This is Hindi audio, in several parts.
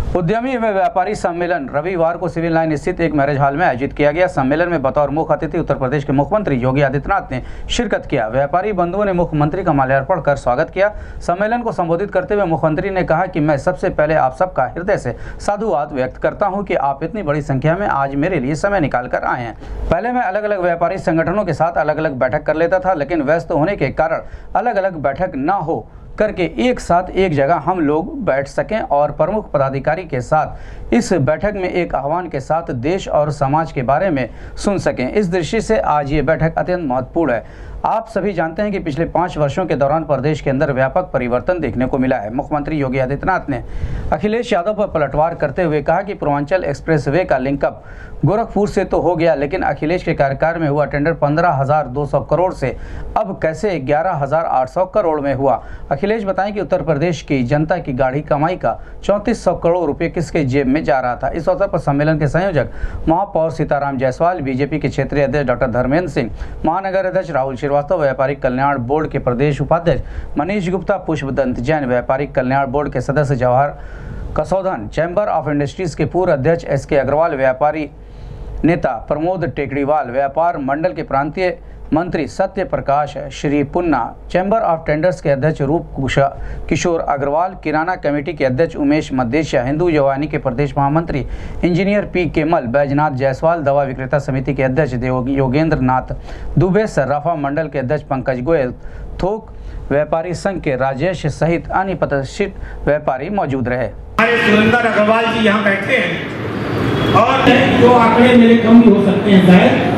उद्यमी व व्यापारी सम्मेलन रविवार को सिविल लाइन स्थित एक मैरिज हॉल में आयोजित किया गया। सम्मेलन में बतौर मुख्य अतिथि उत्तर प्रदेश के मुख्यमंत्री योगी आदित्यनाथ ने शिरकत किया। व्यापारी बंधुओं ने मुख्यमंत्री का माल्यार्पण कर स्वागत किया। सम्मेलन को संबोधित करते हुए मुख्यमंत्री ने कहा कि मैं सबसे पहले आप सबका हृदय से साधुवाद व्यक्त करता हूँ कि आप इतनी बड़ी संख्या में आज मेरे लिए समय निकाल कर आए हैं। पहले मैं अलग अलग व्यापारी संगठनों के साथ अलग अलग बैठक कर लेता था, लेकिन व्यस्त होने के कारण अलग अलग बैठक न हो करके एक साथ एक जगह हम लोग बैठ सकें और प्रमुख पदाधिकारी के साथ इस बैठक में एक आह्वान के साथ देश और समाज के बारे में सुन सकें। इस दृष्टि से आज ये बैठक अत्यंत महत्वपूर्ण है। आप सभी जानते हैं कि पिछले 5 वर्षों के दौरान प्रदेश के अंदर व्यापक परिवर्तन देखने को मिला है। मुख्यमंत्री योगी आदित्यनाथ ने अखिलेश यादव पर पलटवार करते हुए कहा कि पूर्वांचल एक्सप्रेसवे का लिंकअप गोरखपुर से तो हो गया, लेकिन अखिलेश के कार्यकाल में हुआ टेंडर 15,200 करोड़ से अब कैसे 11,800 करोड़ में हुआ। अखिलेश बताएं कि उत्तर प्रदेश की जनता की गाढ़ी कमाई का 3400 करोड़ रुपए किसके जेब में जा रहा था। इस अवसर पर सम्मेलन के संयोजक महापौर सीताराम जायसवाल, बीजेपी के क्षेत्रीय अध्यक्ष डॉक्टर धर्मेंद्र सिंह, महानगर अध्यक्ष राहुल श्रीवास्तव, व्यापारिक कल्याण बोर्ड के प्रदेश उपाध्यक्ष मनीष गुप्ता, पुष्पदंत जैन, व्यापारिक कल्याण बोर्ड के सदस्य Jawahar Kasaudhan, chamber of industries के पूर्व अध्यक्ष SK अग्रवाल, व्यापारी नेता प्रमोद टेकड़ीवाल, व्यापार मंडल के प्रांतीय मंत्री Satya Prakash Shri Punna, chamber of tenders के अध्यक्ष रूप किशोर अग्रवाल, किराना कमेटी के अध्यक्ष उमेश मद्देशिया, हिंदू युवानी के प्रदेश महामंत्री इंजीनियर P केमल, बैजनाथ जायसवाल, दवा विक्रेता समिति के अध्यक्ष योगेंद्र नाथ दुबे, सर्राफा मंडल के अध्यक्ष पंकज गोयल, थोक व्यापारी संघ के राजेश सहित अन्य प्रतिष्ठित व्यापारी मौजूद रहे। सुरेंद्र अग्रवाल जी यहाँ बैठे हैं और जो आंकड़े मेरे कम भी हो सकते हैं, शायद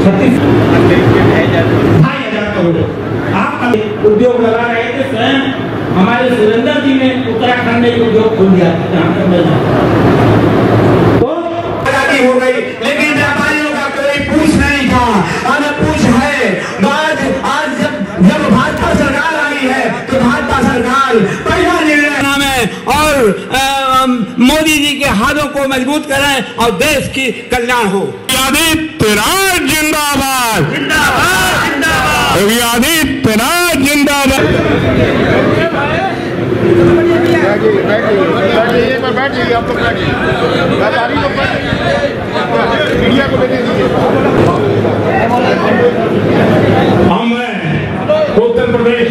2,500 करोड़ आप उद्योग लगा रहे थे। स्वयं हमारे सुरेंद्र जी ने उत्तराखंड में उद्योग खोल दिया तो आजादी हो गई, लेकिन व्यापारियों का कोई पूछ नहीं था। और पूछ है आज जब भाजपा सरकार आई है तो भाजपा सरकार पहला निर्णय नाम है और मोदी जी के हाथों को मजबूत करें और देश की कल्याण हो। आदित्यनाथ जिंदाबाद, जिंदाबाद जिंदाबाद, आदित्यनाथ जिंदाबाद। बैठ जाइए आप लोग, व्यापारी लोग मीडिया को बैठे दीजिए। हम उत्तर प्रदेश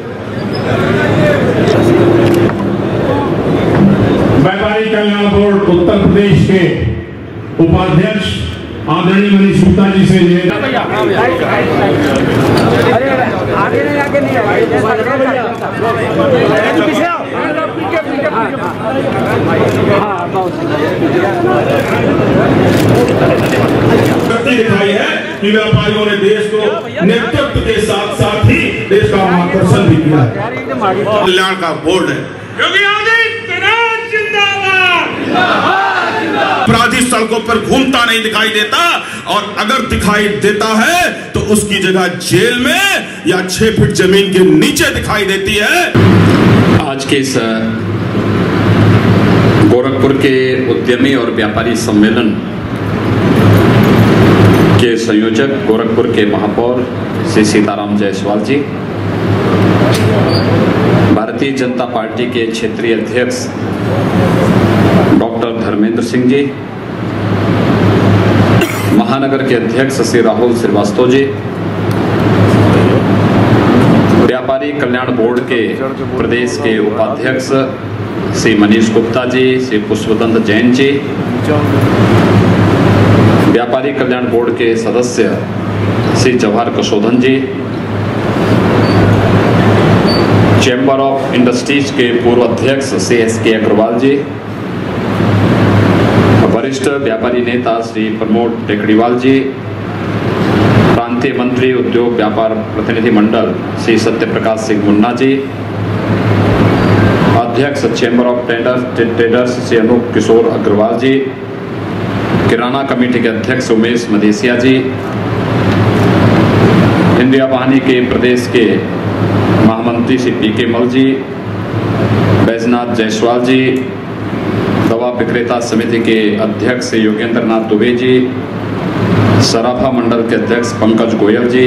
व्यापारी कल्याण बोर्ड उत्तर प्रदेश के उपाध्यक्ष आदरणीय मनीष गुप्ता जी से दिखाई है कि व्यापारियों ने देश को नेतृत्व के साथ साथ ही देश का मार्गदर्शन भी किया। कल्याण का बोर्ड है। योगी आदित्यनाथ जिंदाबाद। अपराधी सड़कों पर घूमता नहीं दिखाई देता, और अगर दिखाई देता है तो उसकी जगह जेल में या 6 फीट जमीन के नीचे दिखाई देती है। आज के इस गोरखपुर के उद्यमी और व्यापारी सम्मेलन के संयोजक गोरखपुर के महापौर श्री सीताराम जायसवाल जी, भारतीय जनता पार्टी के क्षेत्रीय अध्यक्ष डॉक्टर धर्मेंद्र सिंह जी, महानगर के अध्यक्ष श्री राहुल श्रीवास्तव जी, व्यापारी कल्याण बोर्ड के प्रदेश के उपाध्यक्ष श्री मनीष गुप्ता जी, श्री पुष्पदंत जैन जी, व्यापारी कल्याण बोर्ड के सदस्य Shri Jawahar Kasaudhan ji, chamber of industries के पूर्व अध्यक्ष श्री SK अग्रवाल जी, वरिष्ठ व्यापारी नेता श्री प्रमोद टेकड़ीवाल जी, प्रांतीय मंत्री उद्योग व्यापार प्रतिनिधि मंडल श्री सत्य प्रकाश सिंह मुन्ना जी, अध्यक्ष chamber of tenders Shri Anoop Kishore Agarwal ji, किराना कमेटी के अध्यक्ष उमेश मदेशिया जी, इंडिया वाहिनी के प्रदेश के महामंत्री श्री P केमल जी, बैजनाथ जायसवाल जी, दवा विक्रेता समिति के अध्यक्ष योगेंद्र नाथ दुबे जी, सराफा मंडल के अध्यक्ष पंकज गोयल जी,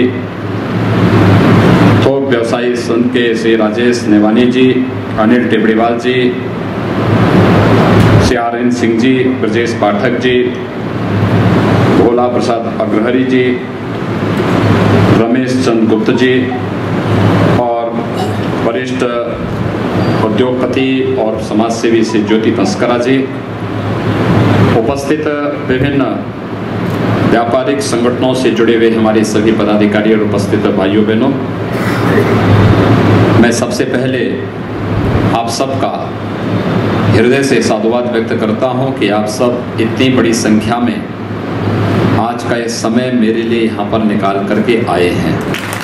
थोक व्यवसायी संघ के श्री राजेश नेवानी जी, अनिल टेबड़ीवाल जी, श्री KRN सिंह जी, ब्रजेश पाठक जी, भोला प्रसाद अग्रहरी जी, रमेश चंद्र गुप्त जी और वरिष्ठ उद्योगपति और समाजसेवी श्री ज्योति पंस्करा जी, उपस्थित विभिन्न व्यापारिक संगठनों से जुड़े हुए हमारे सभी पदाधिकारी और उपस्थित भाइयों बहनों, मैं सबसे पहले आप सबका हृदय से साधुवाद व्यक्त करता हूं कि आप सब इतनी बड़ी संख्या में आज का ये समय मेरे लिए यहाँ पर निकाल करके आए हैं।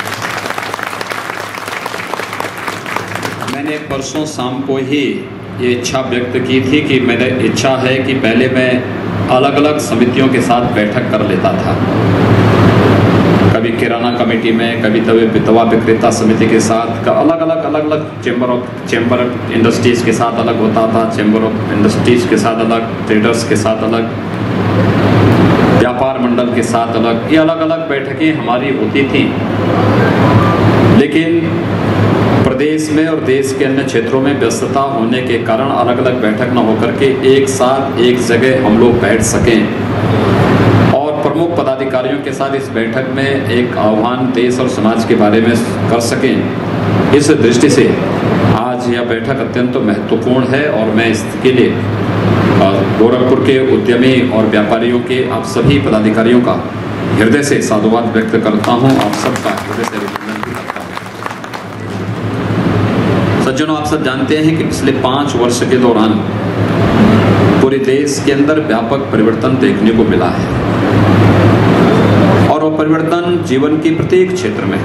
मैंने परसों शाम को ही ये इच्छा व्यक्त की थी कि मेरी इच्छा है कि पहले मैं अलग अलग समितियों के साथ बैठक कर लेता था, कभी किराना कमेटी में, कभी तभी दवा विक्रेता समिति के साथ, अलग अलग चैम्बर ऑफ इंडस्ट्रीज़ के साथ अलग होता था, चैम्बर ऑफ इंडस्ट्रीज़ के साथ अलग, ट्रेडर्स के साथ अलग, व्यापार मंडल के साथ अलग, ये अलग अलग बैठकें हमारी होती थी। लेकिन प्रदेश में और देश के अन्य क्षेत्रों में व्यस्तता होने के कारण अलग अलग बैठक न होकर के एक साथ एक जगह हम लोग बैठ सकें और प्रमुख पदाधिकारियों के साथ इस बैठक में एक आह्वान देश और समाज के बारे में कर सकें। इस दृष्टि से आज यह बैठक अत्यंत महत्वपूर्ण है और मैं इसके लिए गोरखपुर के उद्यमी और व्यापारियों के आप सभी पदाधिकारियों का हृदय से साधुवाद व्यक्त करता हूँ, आप सबका हृदय से अभिनंदन भी करता हूँ। सज्जनों, आप सब जानते हैं कि पिछले 5 वर्ष के दौरान पूरे देश के अंदर व्यापक परिवर्तन देखने को मिला है और वो परिवर्तन जीवन के प्रत्येक क्षेत्र में।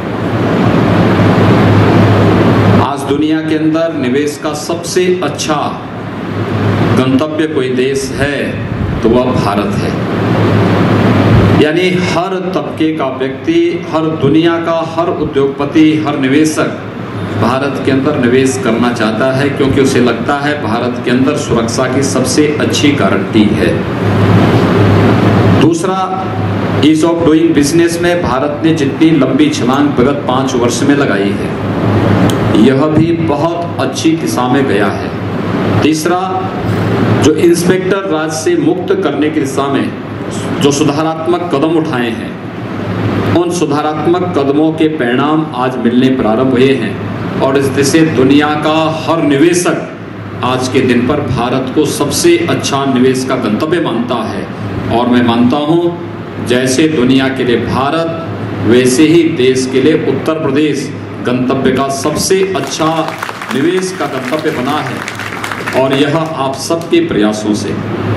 आज दुनिया के अंदर निवेश का सबसे अच्छा गंतव्य कोई देश है तो वह भारत है। यानी हर तबके का व्यक्ति, हर दुनिया का हर उद्योगपति, हर निवेशक भारत के अंदर निवेश करना चाहता है, क्योंकि उसे लगता है भारत के अंदर सुरक्षा की सबसे अच्छी गारंटी है। दूसरा, ईज ऑफ डूइंग बिजनेस में भारत ने जितनी लंबी छलांग विगत 5 वर्ष में लगाई है, यह भी बहुत अच्छी दिशा में गया है। तीसरा, जो इंस्पेक्टर राज से मुक्त करने की दिशा में जो सुधारात्मक कदम उठाए हैं, उन सुधारात्मक कदमों के परिणाम आज मिलने प्रारंभ हुए हैं और इस दिशा दुनिया का हर निवेशक आज के दिन पर भारत को सबसे अच्छा निवेश का गंतव्य मानता है। और मैं मानता हूं जैसे दुनिया के लिए भारत, वैसे ही देश के लिए उत्तर प्रदेश गंतव्य का सबसे अच्छा निवेश का गंतव्य बना है और यह आप सबके प्रयासों से।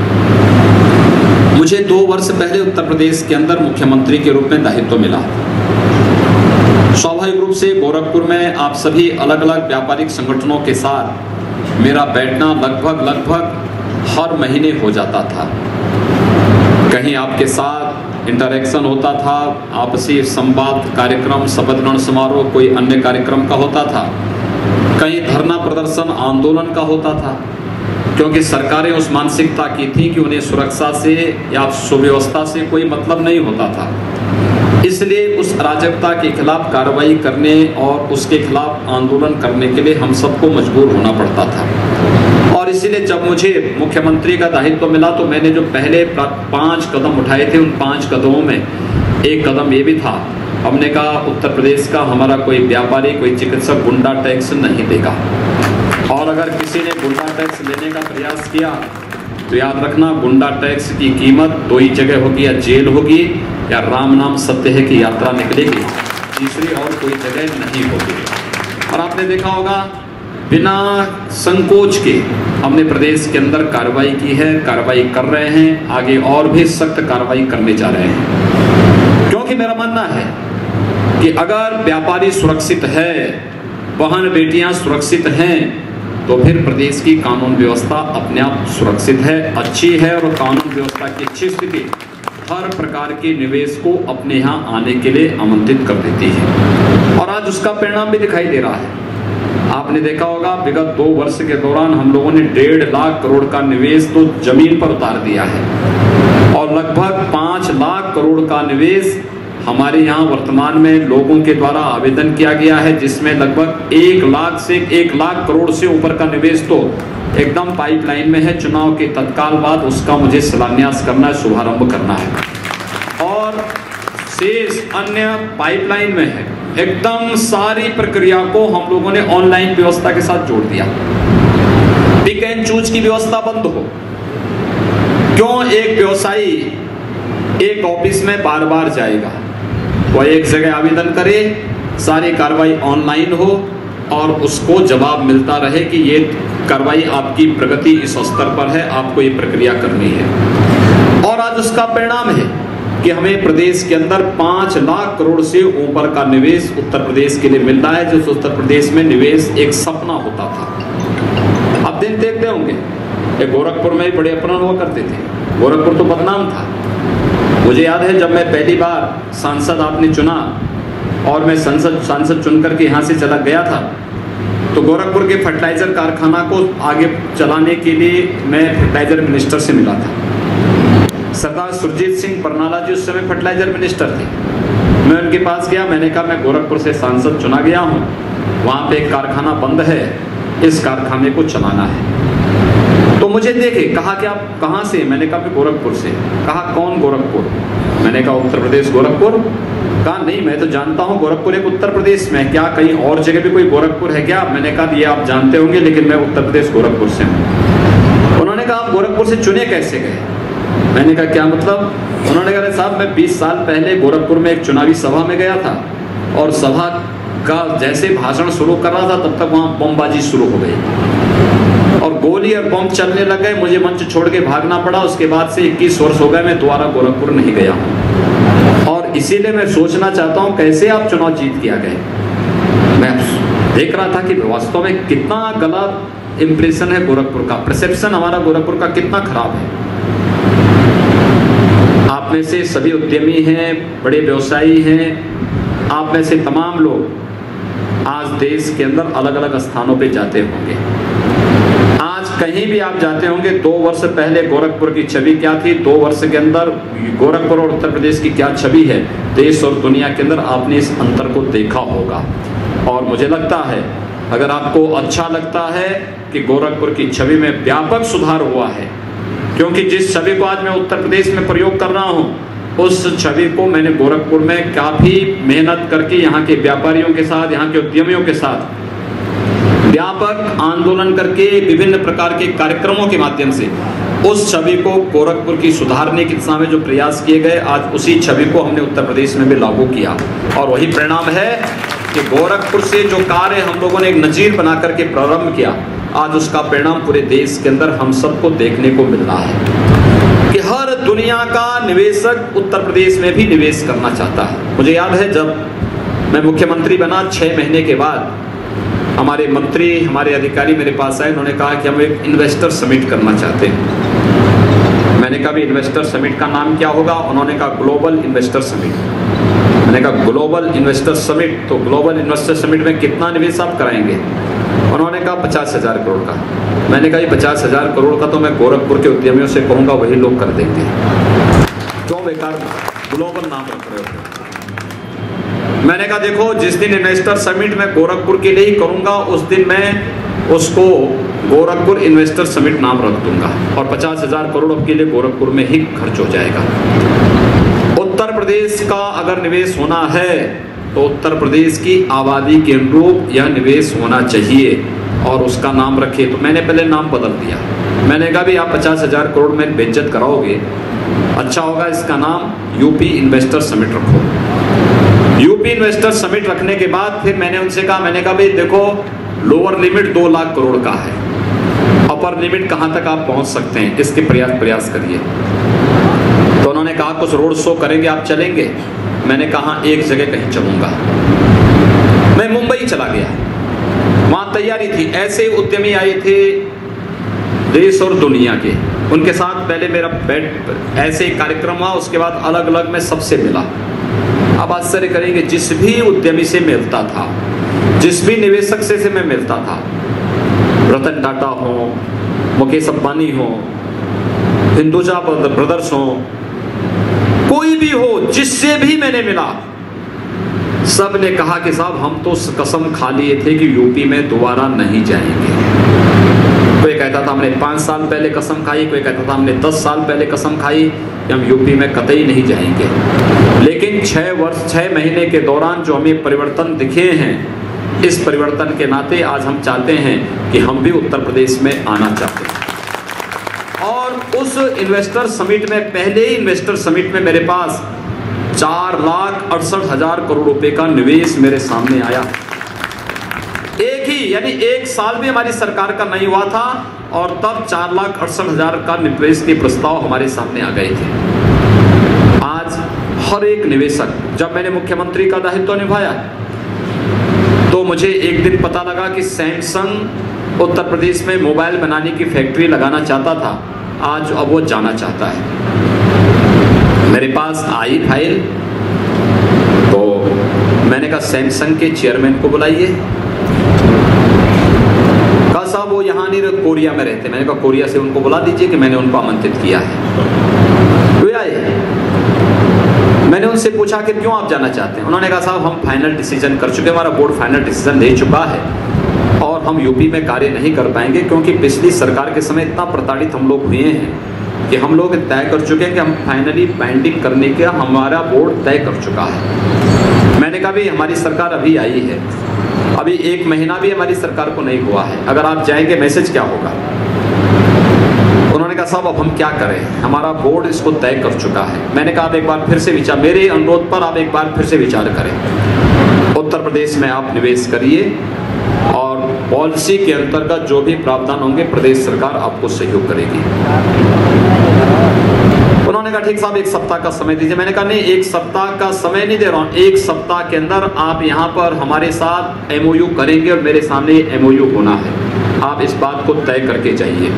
मुझे 2 वर्ष पहले उत्तर प्रदेश के अंदर मुख्यमंत्री के रूप में दायित्व मिला। स्वाभाविक रूप से गोरखपुर में आप सभी अलग अलग व्यापारिक संगठनों के साथ मेरा बैठना लगभग हर महीने हो जाता था। कहीं आपके साथ इंटरेक्शन होता था, आपसी संवाद कार्यक्रम, शपथ ग्रहण समारोह, कोई अन्य कार्यक्रम का होता था, कहीं धरना प्रदर्शन आंदोलन का होता था, क्योंकि सरकारें उस मानसिकता की थी कि उन्हें सुरक्षा से या सुव्यवस्था से कोई मतलब नहीं होता था। इसलिए उस अराजकता के खिलाफ कार्रवाई करने और उसके खिलाफ आंदोलन करने के लिए हम सबको मजबूर होना पड़ता था। और इसीलिए जब मुझे मुख्यमंत्री का दायित्व मिला तो मैंने जो पहले 5 कदम उठाए थे, उन 5 कदमों में एक कदम ये भी था, हमने कहा उत्तर प्रदेश का हमारा कोई व्यापारी, कोई चिकित्सक गुंडा टैक्स नहीं देगा। और अगर किसी ने गुंडा टैक्स लेने का प्रयास किया तो याद रखना, गुंडा टैक्स की कीमत 2 ही जगह होगी, या जेल होगी या राम नाम सत्य है की यात्रा निकलेगी, तीसरी और कोई जगह नहीं होगी। और आपने देखा होगा बिना संकोच के हमने प्रदेश के अंदर कार्रवाई की है, कार्रवाई कर रहे हैं, आगे और भी सख्त कार्रवाई करने जा रहे हैं। क्योंकि मेरा मानना है कि अगर व्यापारी सुरक्षित है, बहन बेटियां सुरक्षित हैं, तो फिर प्रदेश की कानून व्यवस्था अपने आप सुरक्षित है, अच्छी है और कानून व्यवस्था की अच्छी स्थिति हर प्रकार के निवेश को अपने यहाँ आने के लिए आमंत्रित कर देती है। और आज उसका परिणाम भी दिखाई दे रहा है। आपने देखा होगा विगत 2 वर्ष के दौरान हम लोगों ने 1.5 लाख करोड़ का निवेश तो जमीन पर उतार दिया है और लगभग 5 लाख करोड़ का निवेश हमारे यहाँ वर्तमान में लोगों के द्वारा आवेदन किया गया है, जिसमें लगभग 1 लाख से 1 लाख करोड़ से ऊपर का निवेश तो एकदम पाइपलाइन में है। चुनाव के तत्काल बाद उसका मुझे शिलान्यास करना है, शुभारंभ करना है। और शेष अन्य पाइपलाइन में है। एकदम सारी प्रक्रिया को हम लोगों ने ऑनलाइन व्यवस्था के साथ जोड़ दिया। पिक एंड चूज की व्यवस्था बंद हो। क्यों एक व्यवसायी एक ऑफिस में बार बार जाएगा? वह एक जगह आवेदन करे, सारी कार्रवाई ऑनलाइन हो और उसको जवाब मिलता रहे कि ये कार्रवाई आपकी प्रगति इस स्तर पर है, आपको ये प्रक्रिया करनी है। और आज उसका परिणाम है कि हमें प्रदेश के अंदर 5 लाख करोड़ से ऊपर का निवेश उत्तर प्रदेश के लिए मिल रहा है, जो उत्तर प्रदेश में निवेश एक सपना होता था। आप दिन देखते होंगे, ये गोरखपुर में भी बड़े अपहरण हुआ करते थे। गोरखपुर तो बदनाम था। मुझे याद है जब मैं पहली बार सांसद आपने चुना और मैं सांसद चुन करके यहाँ से चला गया था, तो गोरखपुर के फर्टिलाइजर कारखाना को आगे चलाने के लिए मैं फर्टिलाइजर मिनिस्टर से मिला था। सरदार सुरजीत सिंह बरनाला जी उस समय फर्टिलाइजर मिनिस्टर थे। मैं उनके पास गया, मैंने कहा मैं गोरखपुर से सांसद चुना गया हूँ, वहाँ पे एक कारखाना बंद है, इस कारखाने को चलाना है। तो मुझे देखे, कहा कि आप कहाँ से? मैंने कहा मैं गोरखपुर से। कहा कौन गोरखपुर? मैंने कहा उत्तर प्रदेश गोरखपुर। कहा नहीं, मैं तो जानता हूँ गोरखपुर एक उत्तर प्रदेश में, क्या कहीं और जगह भी कोई गोरखपुर है क्या? मैंने कहा ये आप जानते होंगे, लेकिन मैं उत्तर प्रदेश गोरखपुर से हूँ। उन्होंने कहा आप गोरखपुर से चुने कैसे गए? मैंने कहा क्या मतलब? उन्होंने कहा साहब मैं 20 साल पहले गोरखपुर में एक चुनावी सभा में गया था और सभा का जैसे भाषण शुरू कर रहा था तब तक वहाँ बमबाजी शुरू हो गई और गोली और बम चलने लग गए। मुझे मंच छोड़ के भागना पड़ा। उसके बाद से 21 वर्ष हो गए, मैं दोबारा गोरखपुर नहीं गया हूँ। और इसीलिए मैं सोचना चाहता हूँ कैसे आप चुनाव जीत के आ गए। मैं देख रहा था कि वास्तव में कितना गलत इंप्रेशन है गोरखपुर का, परसेप्शन हमारा गोरखपुर का कितना खराब है। आप में से सभी उद्यमी हैं, बड़े व्यवसायी हैं, आप में से तमाम लोग आज देश के अंदर अलग अलग स्थानों पे जाते होंगे। आज कहीं भी आप जाते होंगे, 2 वर्ष पहले गोरखपुर की छवि क्या थी, 2 वर्ष के अंदर गोरखपुर और उत्तर प्रदेश की क्या छवि है देश और दुनिया के अंदर, आपने इस अंतर को देखा होगा। और मुझे लगता है अगर आपको अच्छा लगता है कि गोरखपुर की छवि में व्यापक सुधार हुआ है, क्योंकि जिस छवि को आज मैं उत्तर प्रदेश में प्रयोग कर रहा हूँ उस छवि को मैंने गोरखपुर में काफी मेहनत करके यहाँ के व्यापारियों के साथ, यहाँ के उद्यमियों के साथ व्यापक आंदोलन करके विभिन्न प्रकार के कार्यक्रमों के माध्यम से उस छवि को गोरखपुर की सुधारने की दिशा में जो प्रयास किए गए, आज उसी छवि को हमने उत्तर प्रदेश में भी लागू किया। और वही परिणाम है कि गोरखपुर से जो कार्य हम लोगों ने एक नजीर बना करके प्रारंभ किया, आज उसका परिणाम पूरे देश के अंदर हम सबको देखने को मिल रहा है कि हर दुनिया का निवेशक उत्तर प्रदेश में भी निवेश करना चाहता है। मुझे याद है जब मैं मुख्यमंत्री बना, 6 महीने के बाद हमारे मंत्री, हमारे अधिकारी मेरे पास आए, उन्होंने कहा कि हम एक इन्वेस्टर समिट करना चाहते हैं। मैंने कहा भी इन्वेस्टर समिट का नाम क्या होगा? उन्होंने कहा ग्लोबल इन्वेस्टर समिट। मैंने कहा ग्लोबल इन्वेस्टर समिट, तो ग्लोबल इन्वेस्टर समिट में कितना निवेश आप कराएंगे? उन्होंने कहा 50,000 करोड़ का। मैंने कहा 50,000 करोड़ का तो मैं गोरखपुर के उद्यमियों से कहूँगा, वही लोग कर देंगे। क्यों बेकार ग्लोबल नाम रख रहे हो? मैंने कहा देखो, जिस दिन इन्वेस्टर समिट मैं गोरखपुर के लिए ही करूँगा उस दिन मैं उसको गोरखपुर इन्वेस्टर समिट नाम रख दूंगा और 50,000 करोड़ के लिए गोरखपुर में ही खर्च हो जाएगा। उत्तर प्रदेश का अगर निवेश होना है तो उत्तर प्रदेश की आबादी के अनुरूप यह निवेश होना चाहिए और उसका नाम रखिए। तो मैंने पहले नाम बदल दिया। मैंने कहा भी आप 50,000 करोड़ में बेइज्जत कराओगे, अच्छा होगा इसका नाम यूपी इन्वेस्टर समिट रखो। यूपी इन्वेस्टर समिट रखने के बाद फिर मैंने उनसे कहा, मैंने कहा भाई देखो, लोअर लिमिट 2 लाख करोड़ का है, अपर लिमिट कहाँ तक आप पहुँच सकते हैं, इसके प्रयास करिए। तो उन्होंने कहा कुछ रोड शो करेंगे, आप चलेंगे? मैंने कहा एक जगह कहीं चलूंगा। मैं मुंबई चला गया, वहां तैयारी थी, ऐसे उद्यमी आए थे देश और दुनिया के, उनके साथ पहले मेरा ऐसे कार्यक्रम हुआ, उसके बाद अलग अलग मैं सबसे मिला। अब आश्चर्य करेंगे, जिस भी उद्यमी से मिलता था, जिस भी निवेशक से मैं मिलता था, रतन टाटा हो, मुकेश अंबानी हो, हिंदुजा ब्रदर्स हो, कोई भी हो, जिससे भी मैंने मिला, सब ने कहा कि साहब हम तो कसम खा लिए थे कि यूपी में दोबारा नहीं जाएंगे। कोई कहता था हमने 5 साल पहले कसम खाई, कोई कहता था हमने 10 साल पहले कसम खाई कि हम यूपी में कतई नहीं जाएंगे। लेकिन 6 महीने के दौरान जो हमें परिवर्तन दिखे हैं, इस परिवर्तन के नाते आज हम चाहते हैं कि हम भी उत्तर प्रदेश में आना चाहते हैं। और उस इन्वेस्टर समिट में, पहले ही इन्वेस्टर समिट में मेरे पास 4,68,000 करोड़ रुपए का निवेश मेरे सामने आया। एक ही, यानी 1 साल भी हमारी सरकार का नहीं हुआ था और तब 4,68,000 का निवेश के प्रस्ताव हमारे सामने आ गए थे। आज हर एक निवेशक, जब मैंने मुख्यमंत्री का दायित्व निभाया तो मुझे एक दिन पता लगा कि सैमसंग उत्तर प्रदेश में मोबाइल बनाने की फैक्ट्री लगाना चाहता था। आज अब वो जाना चाहता है। मेरे पास आई फाइल, तो मैंने कहा सैमसंग के चेयरमैन को बुलाइए। कहा साहब वो यहाँ नहीं, कोरिया में रहते। मैंने कहा कोरिया से उनको बुला दीजिए कि मैंने उनको आमंत्रित किया है। वे आए। मैंने उनसे पूछा कि क्यों आप जाना चाहते हैं। उन्होंने कहा साहब हम फाइनल डिसीजन कर चुके हैं, हमारा बोर्ड फाइनल डिसीजन दे चुका है और हम यूपी में कार्य नहीं कर पाएंगे, क्योंकि पिछली सरकार के समय इतना प्रताड़ित हम लोग हुए हैं कि हम लोग तय कर चुके हैं कि हम फाइनली बाइंडिंग करने का हमारा बोर्ड तय कर चुका है। मैंने कहा भी हमारी सरकार अभी आई है, अभी 1 महीना भी हमारी सरकार को नहीं हुआ है, अगर आप जाएंगे मैसेज क्या होगा। उन्होंने कहा साहब अब हम क्या करें, हमारा बोर्ड इसको तय कर चुका है। मैंने कहा आप एक बार फिर से विचार, मेरे अनुरोध पर आप एक बार फिर से विचार करें। उत्तर प्रदेश में आप निवेश करिए और पॉलिसी के अंतर्गत जो भी प्रावधान होंगे प्रदेश सरकार आपको सहयोग करेगी। उन्होंने कहा ठीक साहब 1 सप्ताह का समय दीजिए। मैंने कहा नहीं, 1 सप्ताह का समय नहीं दे रहा हूँ, 1 सप्ताह के अंदर आप यहाँ पर हमारे साथ MOU करेंगे और मेरे सामने MOU होना है, आप इस बात को तय करके जाइए।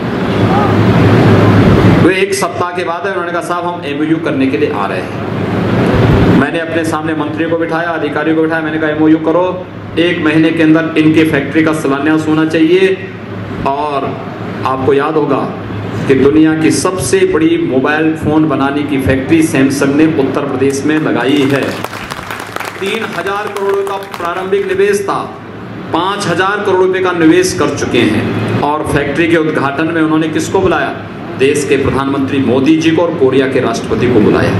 वो 1 सप्ताह के बाद है, उन्होंने कहा साहब हम MOU करने के लिए आ रहे हैं। मैंने अपने सामने मंत्रियों को बिठाया, अधिकारियों को बिठाया, मैंने कहा MOU करो, 1 महीने के अंदर इनके फैक्ट्री का शिलान्यास होना चाहिए। और आपको याद होगा कि दुनिया की सबसे बड़ी मोबाइल फोन बनाने की फैक्ट्री सैमसंग ने उत्तर प्रदेश में लगाई है। 3,000 करोड़ का प्रारंभिक निवेश था, 5,000 करोड़ रुपए का निवेश कर चुके हैं। और फैक्ट्री के उद्घाटन में उन्होंने किसको बुलाया, देश के प्रधानमंत्री मोदी जी को और कोरिया के राष्ट्रपति को बुलाया।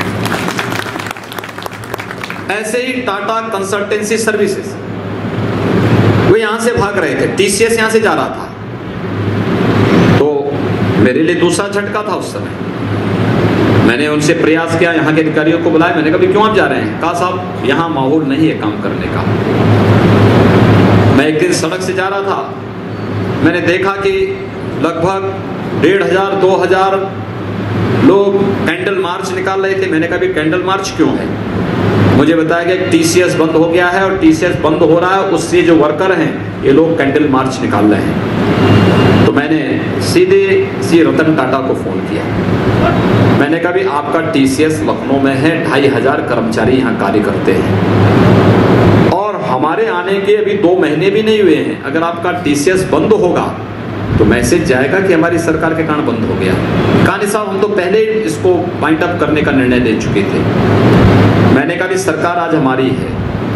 ऐसे ही टाटा कंसल्टेंसी सर्विसेज, वो यहां से भाग रहे थे, TCS यहां से जा रहा था, तो मेरे लिए दूसरा झटका था उस समय। मैंने उनसे प्रयास किया, यहाँ के अधिकारियों को बुलाया, मैंने कहा क्यों आप जा रहे हैं। कहा साहब यहाँ माहौल नहीं है काम करने का। मैं एक दिन सड़क से जा रहा था, मैंने देखा कि लगभग 1,500-2,000 लोग कैंडल मार्च निकाल रहे थे। मैंने कहा भी कैंडल मार्च क्यों है। मुझे बताया गया TCS बंद हो गया है और TCS बंद हो रहा है, उससे जो वर्कर हैं ये लोग कैंडल मार्च निकाल रहे हैं। तो मैंने सीधे श्री रतन टाटा को फोन किया। मैंने कहा भी आपका TCS लखनऊ में है, 2,500 कर्मचारी यहाँ कार्य करते हैं और हमारे आने के अभी 2 महीने भी नहीं हुए हैं। अगर आपका TCS बंद होगा तो मैसेज जाएगा कि हमारी सरकार के कारण बंद हो गया। कहानी साहब हम तो पहले इसको पॉइंट अप करने का निर्णय ले चुके थे। मैंने कहा भी सरकार आज हमारी है।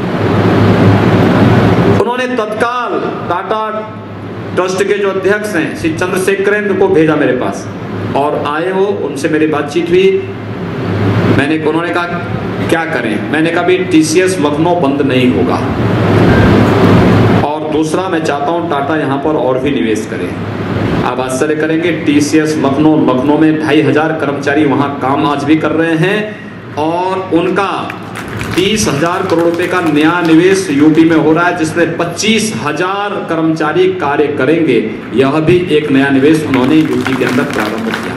उन्होंने तत्काल टाटा ट्रस्ट के जो अध्यक्ष हैं श्री चंद्रशेखरेंद्र को भेजा मेरे पास और आए वो, उनसे मेरी बातचीत हुई। उन्होंने कहा क्या करें। मैंने कहा भी TCS लखनऊ बंद नहीं होगा और दूसरा मैं चाहता हूं टाटा यहां पर और भी निवेश करे। आप आश्चर्य करेंगे, TCS लखनऊ में 2,500 कर्मचारी वहां काम आज भी कर रहे हैं और उनका 30,000 करोड़ रुपए का नया निवेश यूपी में हो रहा है, जिसमें 25,000 कर्मचारी कार्य करेंगे। यह भी एक नया निवेश उन्होंने यूपी के अंदर प्रारंभ किया।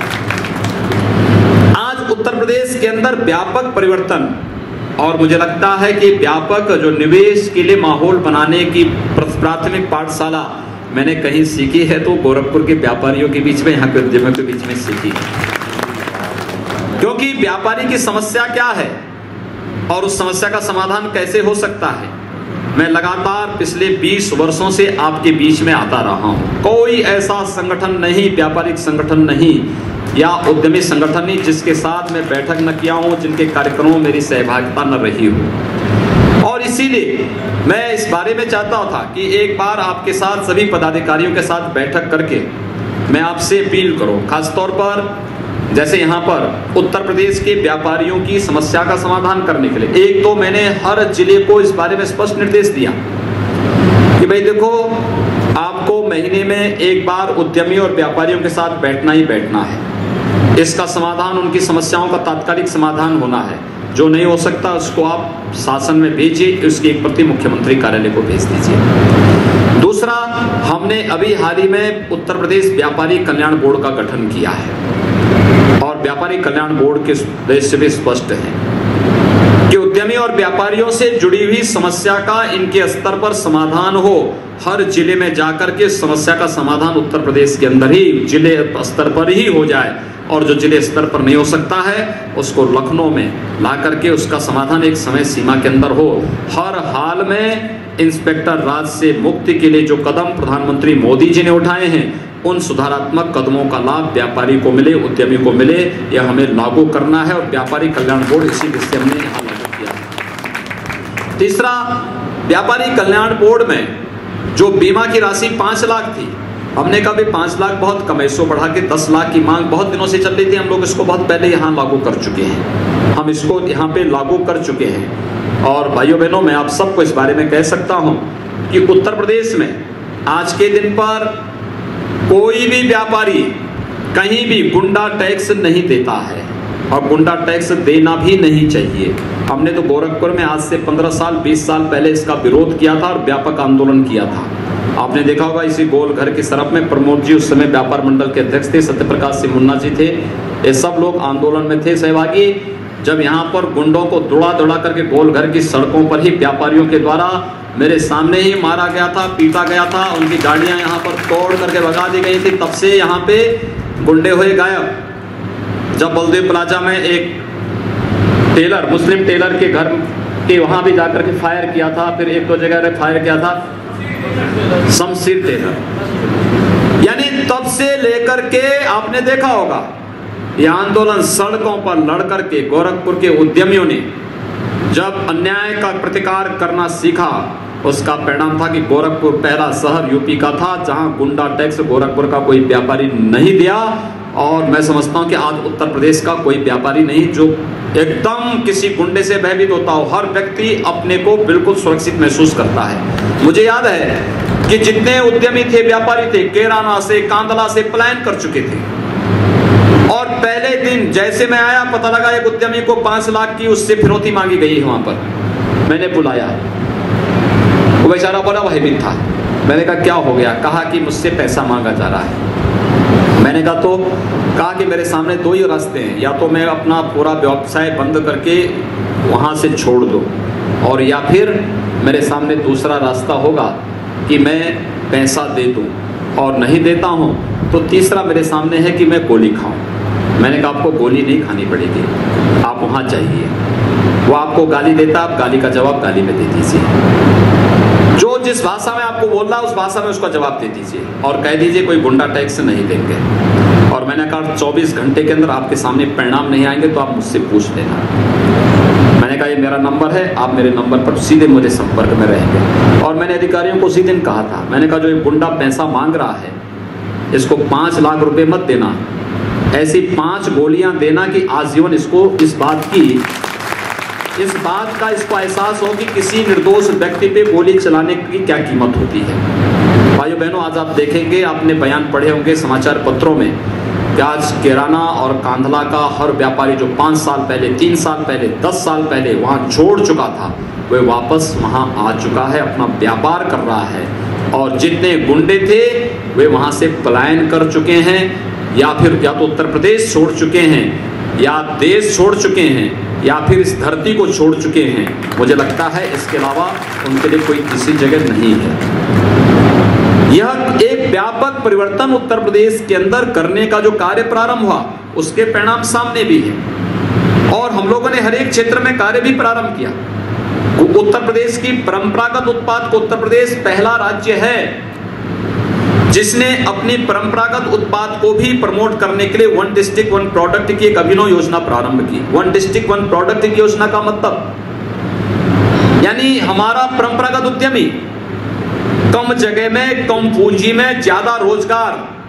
आज उत्तर प्रदेश के अंदर व्यापक परिवर्तन, और मुझे लगता है कि व्यापक जो निवेश के लिए माहौल बनाने की प्राथमिक पाठशाला मैंने कहीं सीखी है तो गोरखपुर के व्यापारियों के बीच में, यहाँ के उद्यमियों के बीच में सीखी है। क्योंकि व्यापारी की समस्या क्या है और उस समस्या का समाधान कैसे हो सकता है, मैं लगातार पिछले 20 वर्षों से आपके बीच में आता रहा हूं। कोई ऐसा संगठन नहीं, व्यापारिक संगठन नहीं या उद्यमी संगठन नहीं जिसके साथ मैं बैठक न किया हूं, जिनके कार्यक्रमों में मेरी सहभागिता न रही हो। और इसीलिए मैं इस बारे में चाहता था कि एक बार आपके साथ सभी पदाधिकारियों के साथ बैठक करके मैं आपसे अपील करूं, खासतौर पर जैसे यहाँ पर उत्तर प्रदेश के व्यापारियों की समस्या का समाधान करने के लिए एक तो मैंने हर जिले को इस बारे में स्पष्ट निर्देश दिया कि भाई देखो, आपको महीने में एक बार उद्यमी और व्यापारियों के साथ बैठना ही बैठना है। इसका समाधान, उनकी समस्याओं का तात्कालिक समाधान होना है। जो नहीं हो सकता उसको आप शासन में भेजिए, उसकी एक प्रति मुख्यमंत्री कार्यालय को भेज दीजिए। दूसरा, हमने अभी हाल ही में उत्तर प्रदेश व्यापारी कल्याण बोर्ड का गठन किया है और व्यापारी कल्याण बोर्ड के उद्देश्य भी स्पष्ट है कि उद्यमी और व्यापारियों से जुड़ी हुई समस्या का इनके स्तर पर समाधान हो। हर जिले में जाकर के समस्या का समाधान उत्तर प्रदेश के अंदर ही जिले स्तर पर ही हो जाए और जो जिले स्तर पर नहीं हो सकता है उसको लखनऊ में ला करके उसका समाधान एक समय सीमा के अंदर हो। हर हाल में इंस्पेक्टर राज से मुक्ति के लिए जो कदम प्रधानमंत्री मोदी जी ने उठाए हैं, उन सुधारात्मक कदमों का लाभ व्यापारी को मिले, उद्यमी को मिले, यह हमें लागू करना है और व्यापारी कल्याण बोर्ड इसी विषय हमने यहाँ लागू किया है। तीसरा, व्यापारी कल्याण बोर्ड में जो बीमा की राशि 5 लाख थी, हमने कहा भी 5 लाख बहुत कम है, इसको बढ़ा के 10 लाख की मांग बहुत दिनों से चल रही थी। हम लोग इसको बहुत पहले यहाँ लागू कर चुके हैं, हम इसको यहाँ पे लागू कर चुके हैं। और भाइयों बहनों, मैं आप सबको इस बारे में कह सकता हूँ कि उत्तर प्रदेश में आज के दिन पर कोई भी व्यापारी कहीं भी गुंडा टैक्स नहीं देता है और गुंडा टैक्स देना भी नहीं चाहिए। हमने तो गोरखपुर में आज से 15 साल 20 साल पहले इसका विरोध किया था और व्यापक आंदोलन किया था। आपने देखा होगा इसी गोल घर की सरफ में प्रमोद जी उस समय व्यापार मंडल के अध्यक्ष थे, सत्यप्रकाश सिंह मुन्ना जी थे, ये सब लोग आंदोलन में थे सहभागी। जब यहाँ पर गुंडों को दौड़ा दौड़ा करके गोल घर की सड़कों पर ही व्यापारियों के द्वारा मेरे सामने ही मारा गया था, पीटा गया था, उनकी गाड़ियां यहाँ पर तोड़ करके भगा दी गई थी, तब से यहाँ पे गुंडे हुए गायब। जब बलदेव प्लाजा में एक टेलर, मुस्लिम टेलर के घर के वहां भी जाकर के फायर किया था, फिर एक दो जगह फायर किया था शमशीर टेलर, यानी तब से लेकर के आपने देखा होगा यह आंदोलन सड़कों पर लड़ करके गोरखपुर के उद्यमियों ने जब अन्याय का प्रतिकार करना सीखा, उसका परिणाम था कि गोरखपुर पहला शहर यूपी का था जहां गुंडा टैक्स गोरखपुर का कोई व्यापारी नहीं दिया। और मैं समझता हूं कि आज उत्तर प्रदेश का कोई व्यापारी नहीं जो एकदम किसी गुंडे से भयभीत होता हो। हर व्यक्ति अपने को बिल्कुल सुरक्षित महसूस करता है। मुझे याद है कि जितने उद्यमी थे, व्यापारी थे, कैराना से, कांदला से पलायन कर चुके थे और पहले दिन जैसे मैं आया पता लगा एक उद्यमी को 5 लाख की उससे फिरौती मांगी गई है। वहां पर मैंने बुलाया, वो बेचारा बड़ा भयभीत था। मैंने कहा क्या हो गया? कहा कि मुझसे पैसा मांगा जा रहा है। मैंने कहा कि मेरे सामने 2 ही रास्ते हैं, या तो मैं अपना पूरा व्यवसाय बंद करके वहां से छोड़ दूं और या फिर मेरे सामने दूसरा रास्ता होगा कि मैं पैसा दे दूं, और नहीं देता हूं तो तीसरा मेरे सामने है कि मैं गोली खाऊं। मैंने कहा आपको गोली नहीं खानी पड़ेगी, आप वहां जाइए, वो आपको गाली देता, आप गाली का जवाब गाली में दे दीजिए। जो जिस भाषा में आपको बोल रहा है उस भाषा में उसका जवाब दे दीजिए और कह दीजिए कोई गुंडा टैक्स नहीं देंगे। और मैंने कहा 24 घंटे के अंदर आपके सामने परिणाम नहीं आएंगे तो आप मुझसे पूछ लेना। मैंने कहा ये मेरा नंबर है, आप मेरे नंबर पर सीधे मुझे संपर्क में रहेंगे। और मैंने अधिकारियों को उसी दिन कहा था, मैंने कहा जो ये गुंडा पैसा मांग रहा है इसको 5 लाख रुपए मत देना, ऐसी 5 गोलियां देना कि आजीवन इसको इस बात का इसको एहसास हो कि किसी निर्दोष व्यक्ति पे गोली चलाने की क्या कीमत होती है। भाइयों बहनों, आज आप देखेंगे, आपने बयान पढ़े होंगे समाचार पत्रों में कि आज कैराना और कांधला का हर व्यापारी जो 5 साल पहले, 3 साल पहले, 10 साल पहले वहां छोड़ चुका था, वह वापस वहां आ चुका है, अपना व्यापार कर रहा है। और जितने गुंडे थे वे वहां से पलायन कर चुके हैं, या फिर या तो उत्तर प्रदेश छोड़ चुके हैं, या देश छोड़ चुके हैं, या फिर इस धरती को छोड़ चुके हैं। मुझे लगता है इसके अलावा उनके लिए कोई किसी जगह नहीं है। यह एक व्यापक परिवर्तन उत्तर प्रदेश के अंदर करने का जो कार्य प्रारंभ हुआ उसके परिणाम सामने भी है और हम लोगों ने हर एक क्षेत्र में कार्य भी प्रारंभ किया। उत्तर प्रदेश की परंपरागत उत्पाद को उत्तर प्रदेश पहला राज्य है जिसने अपनी परंपरागत उत्पाद को भी प्रमोट करने के लिए 1 डिस्ट्रिक्ट 1 प्रोडक्ट की एक अभिनव योजना प्रारंभ की। 1 डिस्ट्रिक्ट 1 प्रोडक्ट की योजना का मतलब यानी हमारा परंपरागत उद्यमी कम जगह में, कम पूंजी में ज्यादा रोजगार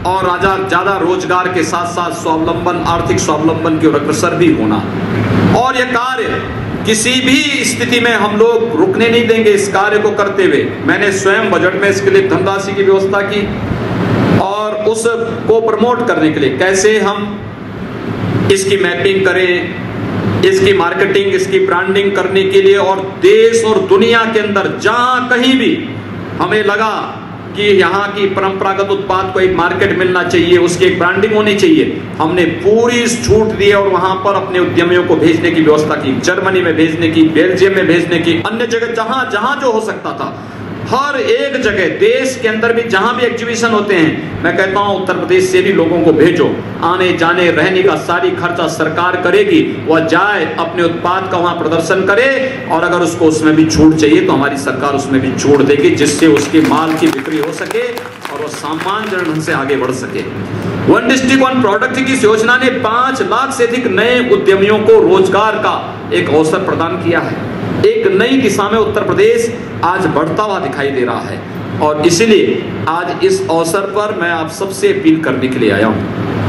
और ज़्यादा रोजगार के साथ साथ स्वावलंबन, आर्थिक स्वावलंबन की ओर अग्रसर भी होना। और यह कार्य किसी भी स्थिति में हम लोग रुकने नहीं देंगे इस कार्य को करते हुए। मैंने स्वयं बजट में इसके लिए धनराशि की व्यवस्था की और उसको प्रमोट करने के लिए कैसे हम इसकी मैपिंग करें, इसकी मार्केटिंग, इसकी ब्रांडिंग करने के लिए, और देश और दुनिया के अंदर जहां कहीं भी हमें लगा कि यहाँ की परंपरागत उत्पाद को एक मार्केट मिलना चाहिए, उसकी एक ब्रांडिंग होनी चाहिए, हमने पूरी छूट दी और वहां पर अपने उद्यमियों को भेजने की व्यवस्था की, जर्मनी में भेजने की, बेल्जियम में भेजने की, अन्य जगह जहां जहां जो हो सकता था, हर एक जगह देश के अंदर भी जहां भी एग्जीबिशन होते हैं, मैं कहता हूं उत्तर प्रदेश से भी लोगों को भेजो, आने जाने रहने का सारी खर्चा सरकार करेगी, वह जाए अपने उत्पाद का वहां प्रदर्शन करे, और अगर उसको उसमें भी छूट चाहिए तो हमारी सरकार उसमें भी छूट देगी, जिससे उसके माल की बिक्री हो सके और वह सामान्य ढंग से आगे बढ़ सके। वन डिस्ट्रिक्ट वन प्रोडक्ट की इस योजना ने 5 लाख से अधिक नए उद्यमियों को रोजगार का एक अवसर प्रदान किया है। एक नई दिशा में उत्तर प्रदेश आज बढ़ता हुआ दिखाई दे रहा है, और इसलिए आज इस अवसर पर मैं आप सबसे अपील करने के लिए आया हूं।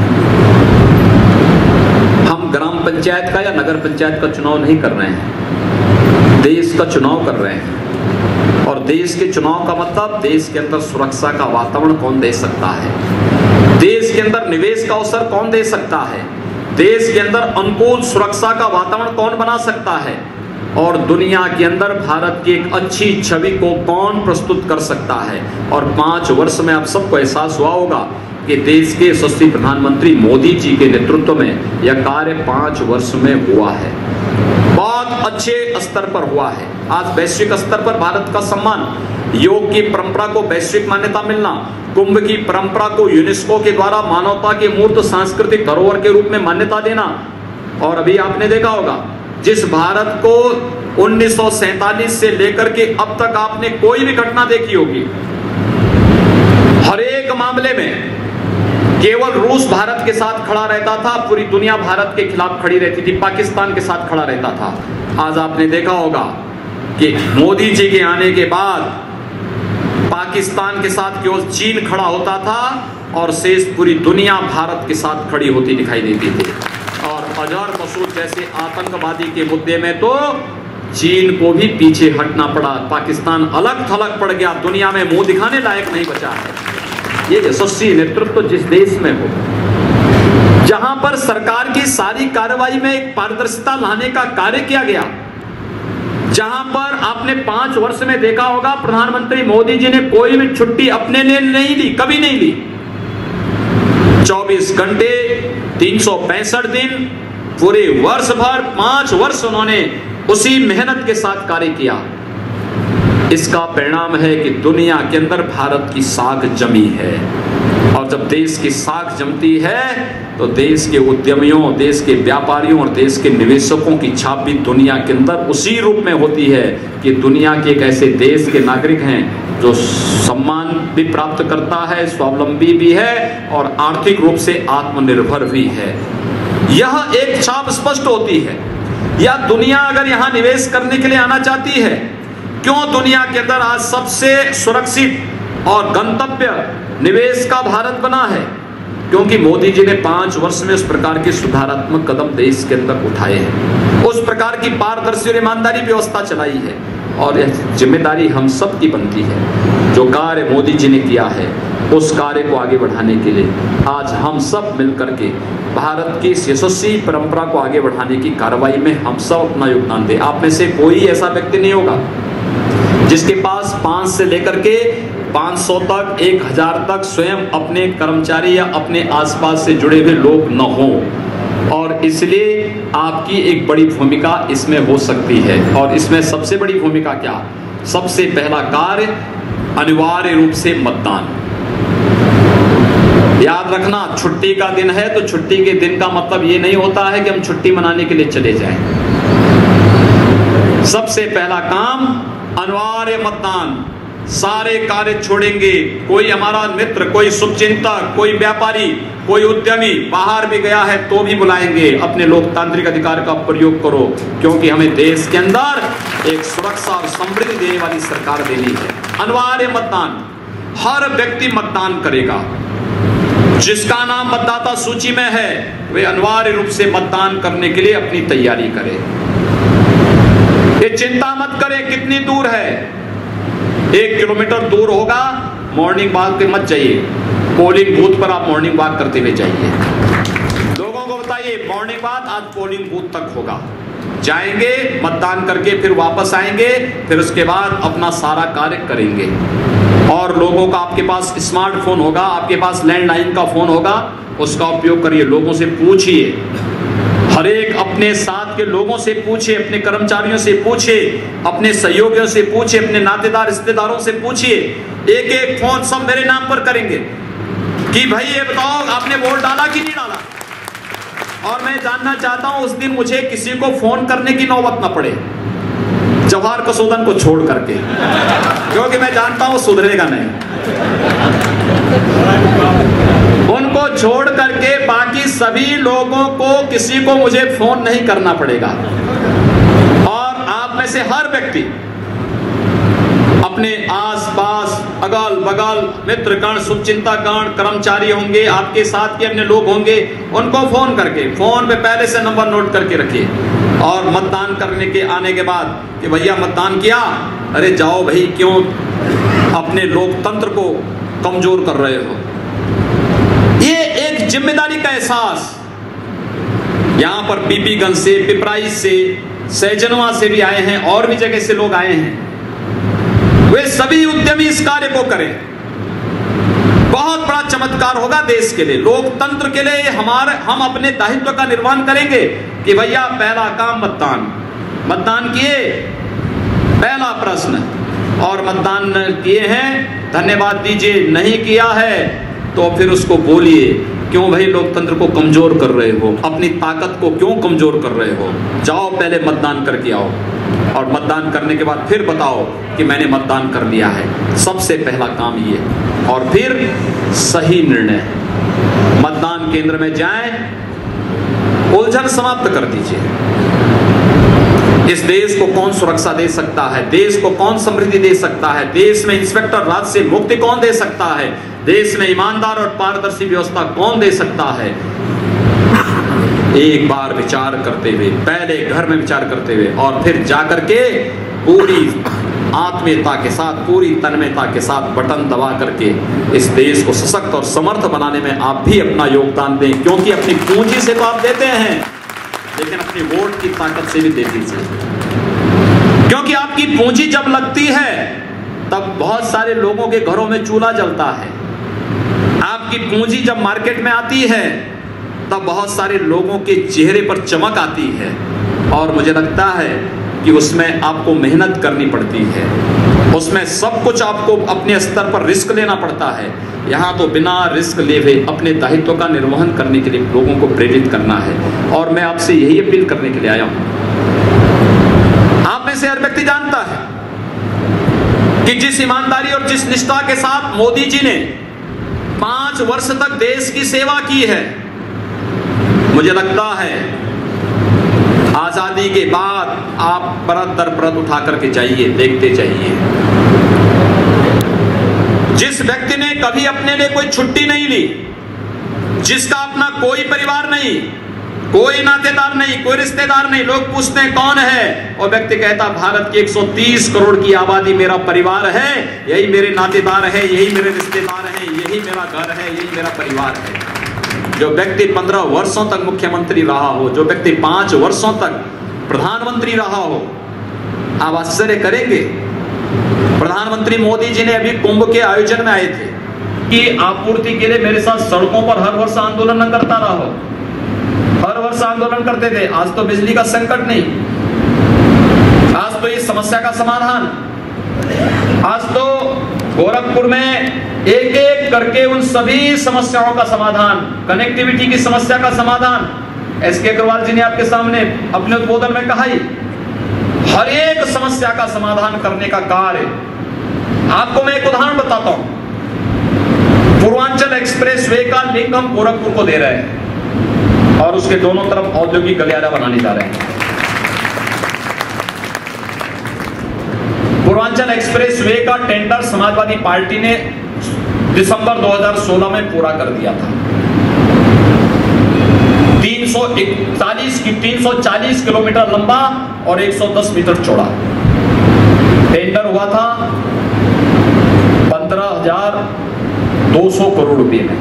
हम ग्राम पंचायत का या नगर पंचायत का चुनाव नहीं कर रहे हैं, देश का चुनाव कर रहे हैं। और देश के चुनाव का मतलब देश के अंदर सुरक्षा का वातावरण कौन दे सकता है, देश के अंदर निवेश का अवसर कौन दे सकता है, देश के अंदर अनुकूल सुरक्षा का वातावरण कौन बना सकता है, और दुनिया के अंदर भारत की एक अच्छी छवि को कौन प्रस्तुत कर सकता है। और 5 वर्ष में आप सबको एहसास हुआ होगा कि देश के यशस्वी प्रधानमंत्री मोदी जी के नेतृत्व में यह कार्य 5 वर्ष में हुआ है, बहुत अच्छे स्तर पर हुआ है। आज वैश्विक स्तर पर भारत का सम्मान, योग की परंपरा को वैश्विक मान्यता मिलना, कुंभ की परंपरा को यूनेस्को के द्वारा मानवता के मूर्त सांस्कृतिक धरोहर के रूप में मान्यता देना। और अभी आपने देखा होगा जिस भारत को 1947 से लेकर के अब तक आपने कोई भी घटना देखी होगी, हर एक मामले में केवल रूस भारत के साथ खड़ा रहता था, पूरी दुनिया भारत के खिलाफ खड़ी रहती थी, पाकिस्तान के साथ खड़ा रहता था। आज आपने देखा होगा कि मोदी जी के आने के बाद पाकिस्तान के साथ केवल चीन खड़ा होता था और शेष पूरी दुनिया भारत के साथ खड़ी होती दिखाई देती थी। और अजहर मसूद जैसे आतंकवादी के मुद्दे में तो चीन को भी पीछे हटना पड़ा, पाकिस्तान अलग थलग पड़ गया, दुनिया में मुंह दिखाने लायक नहीं बचा है। ये यशस्वी नेतृत्व जिस देश में हो, जहां पर सरकार की सारी कार्रवाई में एक पारदर्शिता लाने का कार्य किया गया, जहां पर आपने 5 वर्ष में देखा होगा प्रधानमंत्री मोदी जी ने कोई भी छुट्टी अपने लिए नहीं ली, कभी नहीं ली। 24 घंटे 365 दिन पूरे वर्ष भर 5 वर्ष उन्होंने उसी मेहनत के साथ कार्य किया। इसका परिणाम है कि दुनिया के अंदर भारत की साख जमी है, और जब देश की साख जमती है तो देश के उद्यमियों, देश के व्यापारियों और देश के निवेशकों की छाप भी दुनिया के अंदर उसी रूप में होती है कि दुनिया के एक ऐसे देश के नागरिक हैं जो सम्मान भी प्राप्त करता है, स्वावलंबी भी है और आर्थिक रूप से आत्मनिर्भर भी है। यह एक छाप स्पष्ट होती है। या दुनिया अगर यहां निवेश करने के लिए आना चाहती है, क्यों दुनिया के अंदर आज सबसे सुरक्षित और गंतव्य निवेश का भारत बना है? क्योंकि मोदी जी ने 5 वर्ष में उस प्रकार के सुधारात्मक कदम देश के अंदर उठाए हैं, उस प्रकार की पारदर्शी और ईमानदारी व्यवस्था चलाई है, और यह जिम्मेदारी हम सब की बनती है। जो कार्य मोदी जी ने किया है उस कार्य को आगे बढ़ाने के लिए आज हम सब मिलकर के भारत की यशस्वी परंपरा को आगे बढ़ाने की कार्रवाई में हम सब अपना योगदान दें। आप में से कोई ऐसा व्यक्ति नहीं होगा जिसके पास 5 से लेकर के 500 तक 1000 तक स्वयं अपने कर्मचारी या अपने आसपास से जुड़े हुए लोग न हो, और इसलिए आपकी एक बड़ी भूमिका इसमें हो सकती है। और इसमें सबसे बड़ी भूमिका क्या? सबसे पहला कार्य अनिवार्य रूप से मतदान। याद रखना, छुट्टी का दिन है तो छुट्टी के दिन का मतलब ये नहीं होता है कि हम छुट्टी मनाने के लिए चले जाएं। सबसे पहला काम अनिवार्य मतदान। सारे कार्य छोड़ेंगे। कोई हमारा मित्र, कोई शुभचिंतक, कोई व्यापारी, कोई उद्यमी बाहर भी गया है तो भी बुलाएंगे। अपने लोकतांत्रिक अधिकार का प्रयोग करो, क्योंकि हमें देश के अंदर एक सुरक्षा और समृद्धि देने वाली सरकार देनी है। अनिवार्य मतदान, हर व्यक्ति मतदान करेगा। जिसका नाम मतदाता सूची में है वे अनिवार्य रूप से मतदान करने के लिए अपनी तैयारी करें। ये चिंता मत करें कितनी दूर है, 1 किलोमीटर दूर होगा, मॉर्निंग वॉक पे मत जाइए, पोलिंग बूथ पर आप मॉर्निंग वॉक करते हुए जाइए। लोगों को बताइए मॉर्निंग वॉक आज पोलिंग बूथ तक होगा, जाएंगे मतदान करके फिर वापस आएंगे, फिर उसके बाद अपना सारा कार्य करेंगे। और लोगों का आपके पास स्मार्टफोन होगा, आपके पास लैंडलाइन का फोन होगा, उसका उपयोग करिए, लोगों से पूछिए, हर एक अपने साथ के लोगों से पूछिए, अपने कर्मचारियों से पूछिए, अपने सहयोगियों से पूछिए, अपने नातेदार रिश्तेदारों से पूछिए। एक एक फोन सब मेरे नाम पर करेंगे कि भाई ये बताओ आपने वोट डाला कि नहीं डाला। और मैं जानना चाहता हूं उस दिन मुझे किसी को फोन करने की नौबत ना पड़े, जवाहर कसोदन को छोड़ करके, क्योंकि मैं जानता हूं सुधरेगा नहीं। उनको छोड़ करके बाकी सभी लोगों को किसी को मुझे फोन नहीं करना पड़ेगा। और आप में से हर व्यक्ति अपने आसपास अगल बगल मित्रगण, शुभचिंतागण, कर्मचारी होंगे, आपके साथ के अन्य लोग होंगे, उनको फोन करके फोन पे पहले से नंबर नोट करके रखिए। और मतदान करने के आने के बाद कि भैया मतदान किया, अरे जाओ भाई, क्यों अपने लोकतंत्र को कमजोर कर रहे हो। ये एक जिम्मेदारी का एहसास, यहां पर पीपीगंज से, पिपराइच से, सहजनवा से भी आए हैं और भी जगह से लोग आए हैं, वे सभी उद्यमी इस कार्य को करें। बहुत बड़ा चमत्कार होगा देश के लिए, लोकतंत्र के लिए। हम अपने दायित्व का निर्वहन करेंगे कि भैया पहला काम मतदान किए, पहला प्रश्न, और मतदान किए हैं धन्यवाद दीजिए, नहीं किया है तो फिर उसको बोलिए क्यों भाई लोकतंत्र को कमजोर कर रहे हो, अपनी ताकत को क्यों कमजोर कर रहे हो। जाओ पहले मतदान करके आओ, और मतदान करने के बाद फिर बताओ कि मैंने मतदान कर लिया है। सबसे पहला काम ये, और फिर सही निर्णय, मतदान केंद्र में जाएं, उलझन समाप्त कर दीजिए। इस देश को कौन सुरक्षा दे सकता है, देश को कौन समृद्धि दे सकता है, देश में इंस्पेक्टर राज से मुक्ति कौन दे सकता है, देश में ईमानदार और पारदर्शी व्यवस्था कौन दे सकता है। एक बार विचार करते हुए, पहले घर में विचार करते हुए, और फिर जाकर के पूरी आत्मीयता के साथ, पूरी तन्मयता के साथ बटन दबा करके इस देश को सशक्त और समर्थ बनाने में आप भी अपना योगदान दें। क्योंकि अपनी पूंजी से तो आप देते हैं, लेकिन अपनी वोट की ताकत से भी दे दीजिए। क्योंकि आपकी पूंजी जब लगती है तब बहुत सारे लोगों के घरों में चूल्हा जलता है। आपकी पूंजी जब मार्केट में आती है तब बहुत सारे लोगों के चेहरे पर चमक आती है, और मुझे लगता है कि उसमें आपको मेहनत करनी पड़ती है, उसमें सब कुछ आपको अपने स्तर पर रिस्क लेना पड़ता है। यहाँ तो बिना रिस्क ले हुए अपने दायित्व का निर्वहन करने के लिए लोगों को प्रेरित करना है। और मैं आपसे यही अपील करने के लिए आया हूं। आप में से हर व्यक्ति जानता है कि जिस ईमानदारी और जिस निष्ठा के साथ मोदी जी ने 5 वर्ष तक देश की सेवा की है, मुझे लगता है आजादी के बाद आप परत दर परत उठा करके जाइए, देखते जाइए। जिस व्यक्ति ने कभी अपने लिए कोई छुट्टी नहीं ली, जिसका अपना कोई परिवार नहीं, कोई नातेदार नहीं, कोई रिश्तेदार नहीं, लोग पूछते हैं कौन है, और व्यक्ति कहता भारत की 130 करोड़ की आबादी मेरा परिवार है, यही मेरे नातेदार है, यही मेरे रिश्तेदार हैं, यही मेरा घर है, यही मेरा परिवार है। जो व्यक्ति 15 वर्षों तक मुख्यमंत्री रहा हो, जो व्यक्ति 5 वर्षों तक प्रधानमंत्री रहा हो, आप आश्चर्य करेंगे। प्रधानमंत्री मोदी जी ने अभी कुंभ के आयोजन में आए थे कि आपूर्ति के लिए मेरे साथ सड़कों पर हर वर्ष आंदोलन न करता रहो, हर वर्ष आंदोलन करते थे। आज तो बिजली का संकट नहीं, आज तो इस समस्या का समाधान, आज तो गोरखपुर में एक एक करके उन सभी समस्याओं का समाधान, कनेक्टिविटी की समस्या का समाधान एस के अग्रवाल जी ने आपके सामने अपने उद्बोधन में कहा ही, हर एक समस्या का समाधान करने का कार्य। आपको मैं एक उदाहरण बताता हूं, पूर्वांचल एक्सप्रेस वे का लिंक हम गोरखपुर को दे रहे हैं और उसके दोनों तरफ औद्योगिक गलियारा बनाने जा रहे हैं। पूर्वांचल एक्सप्रेस वे का टेंडर समाजवादी पार्टी ने दिसंबर 2016 में पूरा कर दिया था। 340 किलोमीटर लंबा और 110 मीटर चौड़ा। टेंडर हुआ था 15,200 करोड़ रुपए में।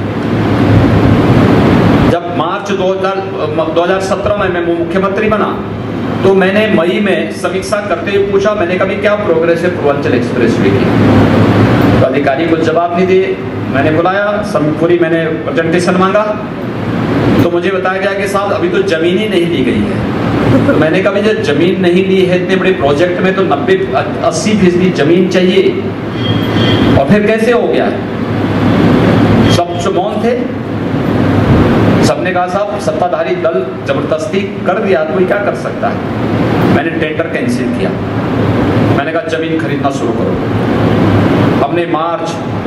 जब मार्च 2017 में मैं मुख्यमंत्री बना तो मैंने मई में समीक्षा करते हुए पूछा, मैंने कभी क्या प्रोग्रेस है पूर्वांचल एक्सप्रेसवे की। तो अधिकारी को जवाब नहीं दिए। मैंने बुलाया, सब पूरी मैंने प्रेजेंटेशन मांगा तो मुझे बताया गया कि साहब अभी तो जमीन ही नहीं ली गई है। तो मैंने कहा जब जमीन नहीं ली है इतने बड़े प्रोजेक्ट में तो 90-80% जमीन चाहिए और फिर कैसे हो गया? सब मौन थे। सबने कहा साहब सत्ताधारी दल जबरदस्ती कर दिया, कोई क्या कर सकता है। मैंने टेंडर कैंसिल किया। मैंने कहा जमीन खरीदना शुरू करो। हमने मार्च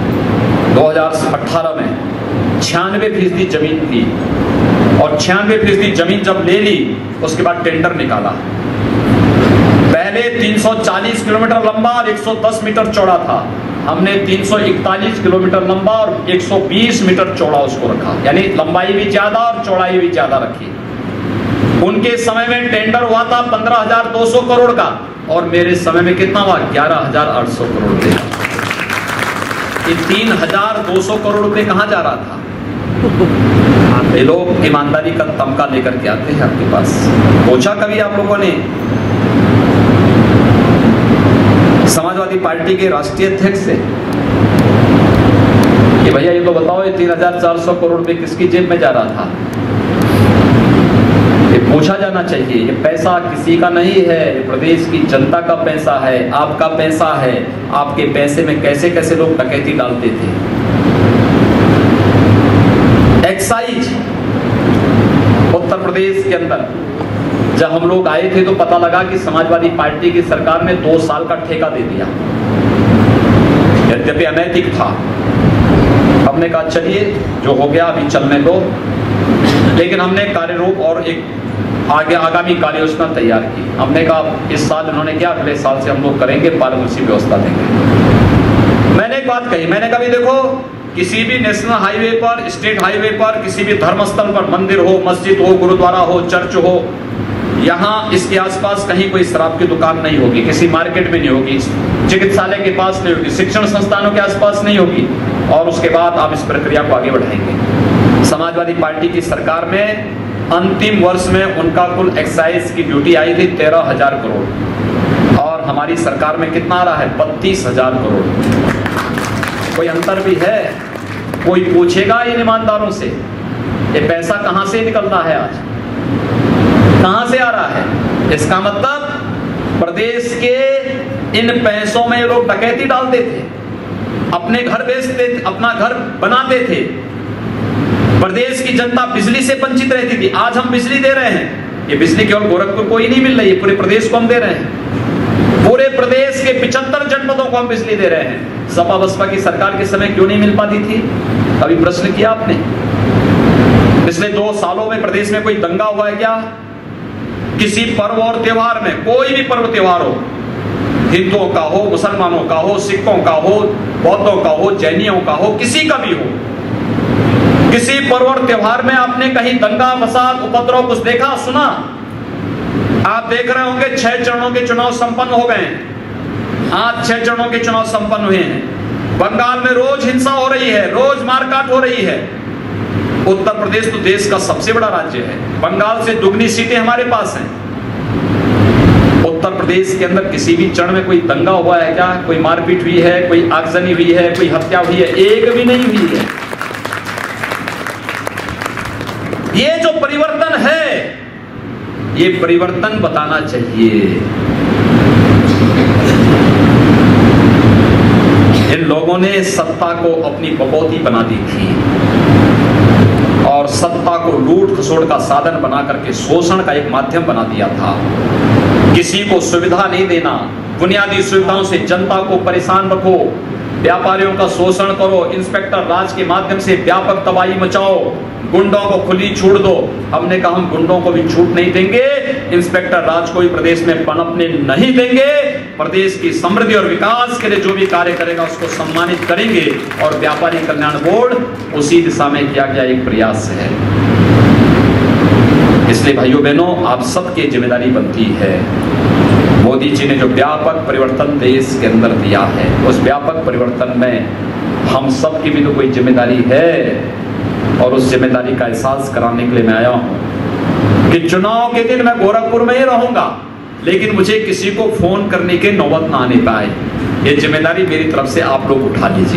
2018 में 96% जमीन थी और 96% जमीन जब ले ली उसके बाद टेंडर निकाला। पहले 340 किलोमीटर लंबा और 110 मीटर चौड़ा था। हमने 341 किलोमीटर लंबा और 120 मीटर चौड़ा उसको रखा, यानी लंबाई भी ज्यादा और चौड़ाई भी ज्यादा रखी। उनके समय में टेंडर हुआ था 15,200 करोड़ का और मेरे समय में कितना हुआ? 11,800 करोड़ रुपए। ये 3,200 करोड़ रुपए कहां जा रहा था? ये लोग ईमानदारी का तमगा लेकर के आते हैं आपके पास। पूछा कभी आप लोगों ने समाजवादी पार्टी के राष्ट्रीय अध्यक्ष से कि भैया ये तो बताओ ये 3,400 करोड़ रुपए किसकी जेब में जा रहा था? ये पूछा जाना चाहिए। ये पैसा किसी का नहीं है, ये प्रदेश की जनता का पैसा है, आपका पैसा है। आपके पैसे में कैसे कैसे लोग डकैती डालते थे। एक्साइज उत्तर प्रदेश के अंदर जब हम लोग आए थे तो पता लगा कि समाजवादी पार्टी की सरकार ने 2 साल का ठेका दे दिया, यद्यपि अनैतिक था। हमने कहा चलिए जो हो गया अभी चलने दो, लेकिन हमने कार्यरूप और एक आगामी कार्य योजना तैयार की। हमने कहा इस साल उन्होंने किया, अगले साल से हम लोग करेंगे, पारदर्शी व्यवस्था देंगे। मैंने एक बात कही, मैंने कभी देखो किसी भी नेशनल हाईवे पर, स्टेट हाईवे पर, किसी भी धर्मस्थल पर, मंदिर हो, मस्जिद हो, गुरुद्वारा हो, चर्च हो, यहाँ इसके आसपास कहीं कोई शराब की दुकान नहीं होगी, किसी मार्केट में नहीं होगी, चिकित्सालय के पास नहीं होगी, शिक्षण संस्थानों के आसपास नहीं होगी। और उसके बाद आप इस प्रक्रिया को आगे बढ़ाएंगे। समाजवादी पार्टी की सरकार में अंतिम वर्ष में उनका कुल एक्साइज की ड्यूटी आई थी 13,000 करोड़ और हमारी सरकार में कितना आ रहा है? 32,000 करोड़। कोई अंतर भी है? कोई पूछेगा इन ईमानदारों से ये पैसा कहां से निकलता है, आज कहां से आ रहा है? इसका मतलब प्रदेश के इन पैसों में लोग डकैती डालते थे, अपने घर बेचते थे, अपना घर बनाते थे। प्रदेश की जनता बिजली से वंचित रहती थी। आज हम बिजली दे रहे हैं। ये बिजली केवल गोरखपुर को ही नहीं मिल रही है, पूरे प्रदेश को हम दे रहे हैं। पूरे प्रदेश के 75 जनपदों को हम बिजली दे रहे हैं। सपा बसपा की सरकार के समय क्यों नहीं मिल पाती थी? अभी प्रश्न किया आपने? पिछले 2 सालों में प्रदेश में कोई दंगा हुआ है क्या? किसी पर्व और त्योहार में, कोई भी पर्व त्योहार हो, हिंदुओं का हो, मुसलमानों का हो, सिखों का हो, बौद्धों का हो, जैनियों का हो, किसी का भी हो, किसी पर्व और त्योहार में आपने कहीं दंगा फसाद उपद्रव कुछ देखा, सुना? आप देख रहे होंगे 6 चरणों के चुनाव संपन्न हो गए। आज 6 चरणों के चुनाव संपन्न हुए हैं। बंगाल में रोज हिंसा हो रही है, रोज मारकाट हो रही है। उत्तर प्रदेश तो देश का सबसे बड़ा राज्य है, बंगाल से दुगनी सीटें हमारे पास हैं। उत्तर प्रदेश के अंदर किसी भी चरण में कोई दंगा हुआ है क्या? कोई मारपीट हुई है, कोई आगजनी हुई है, कोई हत्या हुई है? एक भी नहीं हुई है। ये जो परिवर्तन है, ये परिवर्तन बताना चाहिए। इन लोगों ने सत्ता को अपनी बकौती बना दी थी और सत्ता को लूट खसोड़ का साधन बना करके शोषण का एक माध्यम बना दिया था। किसी को सुविधा नहीं देना, बुनियादी सुविधाओं से जनता को परेशान रखो, व्यापारियों का शोषण करो, इंस्पेक्टर राज के माध्यम से व्यापक तबाही मचाओ, गुंडों को खुली छूट दो। हमने कहा हम गुंडों को भी छूट नहीं देंगे, इंस्पेक्टर राज को भी प्रदेश में पनपने नहीं देंगे। प्रदेश की समृद्धि और विकास के लिए जो भी कार्य करेगा उसको सम्मानित करेंगे और व्यापारी कल्याण बोर्ड उसी दिशा में किया गया एक प्रयास है। इसलिए भाइयों बहनों, आप सबकी जिम्मेदारी बनती है। मोदी जी ने जो व्यापक परिवर्तन देश के अंदर दिया है, उस व्यापक परिवर्तन में हम सब की भी तो कोई जिम्मेदारी है, और उस जिम्मेदारी का एहसास कराने के लिए मैं आया हूं कि चुनाव के दिन मैं गोरखपुर में ही रहूंगा, लेकिन मुझे किसी को फोन करने के नौबत ना आने पाए। ये जिम्मेदारी मेरी तरफ से आप लोग उठा लीजिए।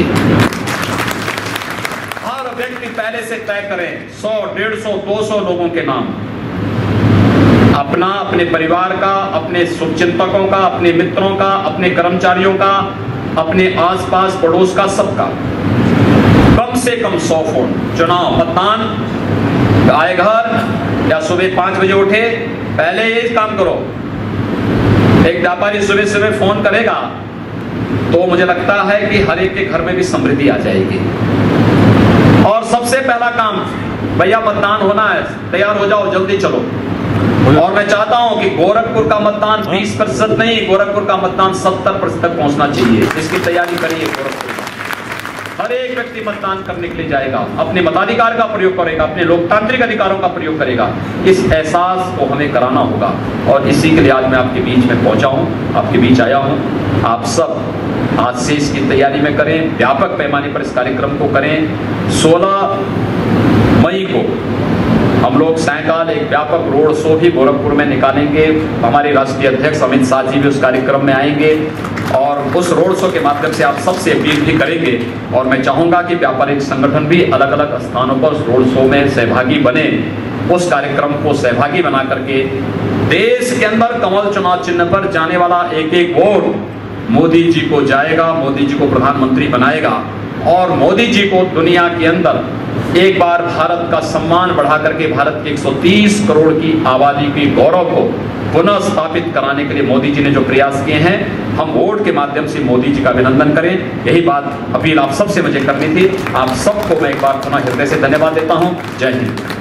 हर व्यक्ति पहले से तय करें 100, 150, 200 लोगों के नाम, अपना, अपने परिवार का, अपने शुभचिंतकों का, अपने मित्रों का, अपने कर्मचारियों का, अपने आसपास पड़ोस का, सबका कम से कम 100 फोन। चुनाव मतदान आए घर या सुबह 5 बजे उठे, पहले ये काम करो। एक व्यापारी सुबह सुबह फोन करेगा तो मुझे लगता है कि हर एक के घर में भी समृद्धि आ जाएगी। और सबसे पहला काम, भैया मतदान होना है, तैयार हो जाओ, जल्दी चलो। और मैं चाहता हूं कि गोरखपुर का मतदान 20% नहीं, गोरखपुर का मतदान 70% तक पहुंचना चाहिए। इसकी तैयारी करिए। गोरखपुर हर एक व्यक्ति मतदान करने के लिए जाएगा, अपने मताधिकार का प्रयोग करेगा, अपने लोकतांत्रिक अधिकारों का प्रयोग करेगा। इस एहसास को हमें कराना होगा, और इसी के लिए आज मैं आपके बीच में पहुंचा हूं, आपके बीच आया हूं। आप सब आज से इसकी तैयारी में करें, व्यापक पैमाने पर इस कार्यक्रम को करें। 16 मई को हम लोग सायकाल एक व्यापक रोड शो भी गोरखपुर में निकालेंगे। हमारे राष्ट्रीय अध्यक्ष अमित शाह जी भी उस कार्यक्रम में आएंगे, और उस रोड शो के माध्यम से आप सबसे अपील भी करेंगे। और मैं चाहूंगा कि व्यापारिक संगठन भी अलग अलग स्थानों पर उस रोड शो में सहभागी बने, उस कार्यक्रम को सहभागी बना करके देश के अंदर कमल चुनाव चिन्ह पर जाने वाला एक एक वोट मोदी जी को जाएगा, मोदी जी को प्रधानमंत्री बनाएगा, और मोदी जी को दुनिया के अंदर एक बार भारत का सम्मान बढ़ा करके भारत के 130 करोड़ की आबादी के गौरव को पुनः स्थापित कराने के लिए मोदी जी ने जो प्रयास किए हैं, हम वोट के माध्यम से मोदी जी का अभिनंदन करें। यही बात अपील आप सबसे मुझे करनी थी। आप सबको मैं एक बार पुनः हृदय से धन्यवाद देता हूं। जय हिंद।